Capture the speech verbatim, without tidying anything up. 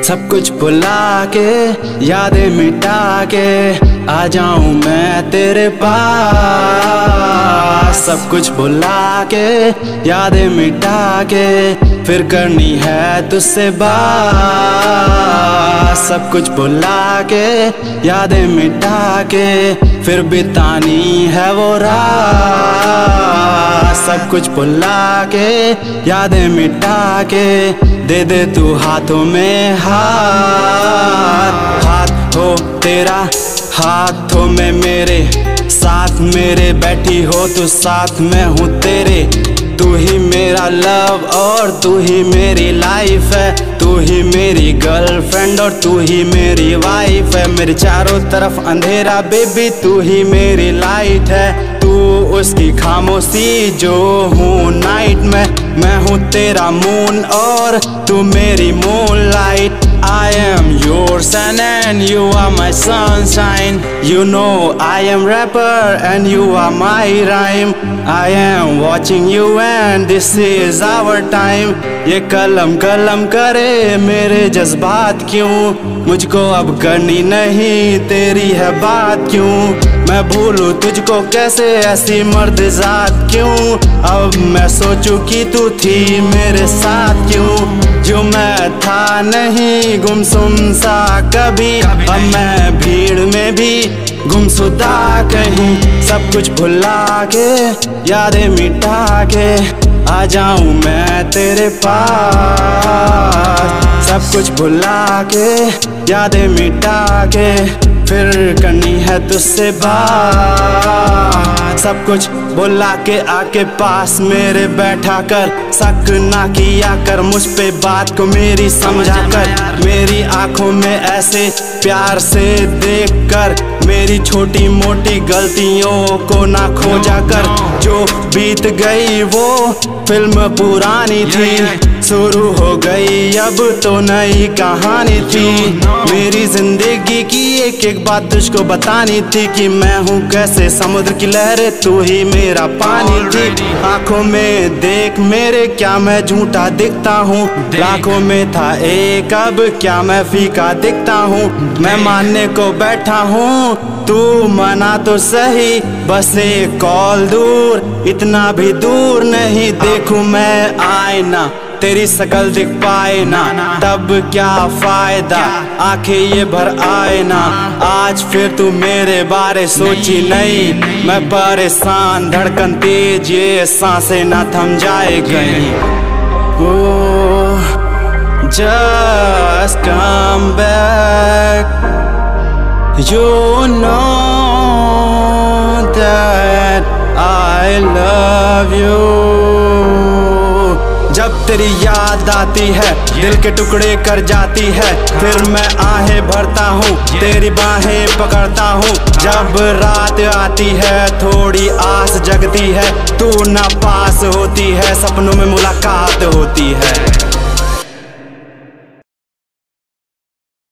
सब कुछ भुला के यादें मिटा के आ जाऊं मैं तेरे पास। सब कुछ भुला के यादें मिटा के फिर करनी है तुझसे बात। सब कुछ भुला के यादें मिटा के फिर बितानी है वो रात। सब कुछ भुला के यादें मिटा के दे दे तू हाथों में हाथ। हाथ हो तेरा हाथों में मेरे, साथ मेरे बैठी हो तू साथ में हूँ तेरे। तू ही मेरा लव और तू ही मेरी लाइफ है। तू ही मेरी गर्लफ्रेंड और तू ही मेरी वाइफ है। मेरे चारों तरफ अंधेरा बेबी तू ही मेरी लाइट है। तू उसकी खामोशी जो हूँ नाइट में, मैं हूँ तेरा मून और तू मेरी moonlight. I am your sun and you are my sunshine. You know I am rapper and you are my rhyme. I am watching you and this is our time. ये कलम कलम करे मेरे जज्बात क्यों, मुझको अब करनी नहीं तेरी है बात क्यों। मैं भूलूं तुझको कैसे ऐसी मर्द जात क्यों। अब मैं सोचूं कि तू थी मेरे साथ क्यों। जो मैं था नहीं गुमसुम सा कभी, अब मैं भीड़ में भी गुमसुदा कहीं। सब कुछ भुला के यादें मिटा के आ जाऊं मैं तेरे पास। सब कुछ भुला के यादें मिटा के फिर करनी है तुझसे बात। सब कुछ भुला के आके पास मेरे बैठा कर, शक ना किया कर मुझ पे बात को मेरी समझा कर। मेरी आंखों में ऐसे प्यार से देख कर मेरी छोटी मोटी गलतियों को ना खोजा कर। जो बीत गई वो फिल्म पुरानी थी, शुरू हो गई अब तो नई कहानी थी। मेरी जिंदगी की एक एक बात तुझको बतानी थी कि मैं हूँ कैसे समुद्र की लहरें तू ही मेरा पानी थी। आंखों में देख मेरे क्या मैं झूठा दिखता हूँ, लाखों में था एक अब क्या मैं फीका दिखता हूँ। मैं मानने को बैठा हूँ तू मना तो सही, बस एक कॉल दूर इतना भी दूर नहीं। देखूं मैं आईना तेरी शकल दिख पाए ना, तब क्या फायदा आंखें ये भर आए ना। आज फिर तू मेरे बारे सोची नहीं, मैं परेशान धड़कन तेज ये सांसें ना थम जाए कहीं। Oh, just come back, you know that I love you। जब तेरी याद आती है दिल के टुकड़े कर जाती है, फिर मैं आहें भरता हूँ तेरी बाहें पकड़ता हूँ। जब रात आती है थोड़ी आस जगती है, तू ना पास होती है सपनों में मुलाकात होती है।